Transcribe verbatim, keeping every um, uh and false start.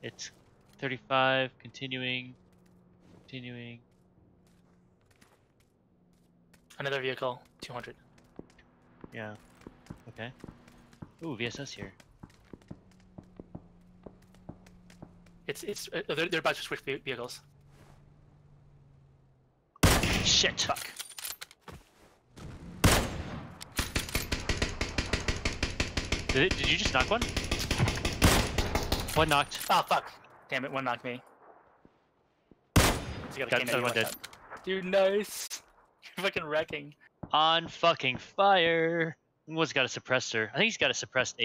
It's thirty-five, continuing, continuing. Another vehicle, two hundred. Yeah. Okay. Ooh, V S S here. It's it's uh, they're, they're about to switch ve- vehicles. Shit. Fuck. Did, it, did you just knock one? One knocked. Oh fuck! Damn it, one knocked me. You Got another one dead. Dude, nice. You're fucking wrecking. On fucking fire. One's got a suppressor. I think he's got a suppressed